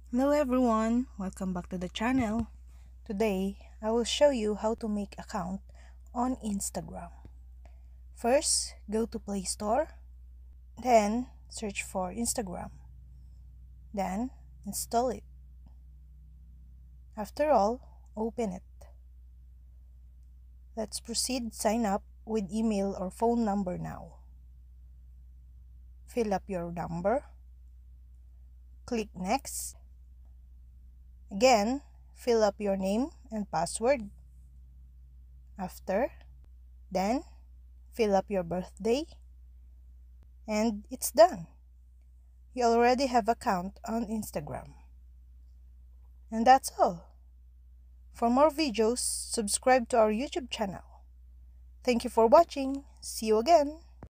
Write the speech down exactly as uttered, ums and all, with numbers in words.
Hello everyone, welcome back to the channel. Today, I will show you how to make account on Instagram. First, go to Play Store, then search for Instagram, then install it. After all, open it. Let's proceed sign up with email or phone number now. Fill up your number, click next. Again, fill up your name and password. After, then fill up your birthday, and it's done. You already have account on Instagram. And that's all. For more videos, subscribe to our YouTube channel. Thank you for watching. See you again.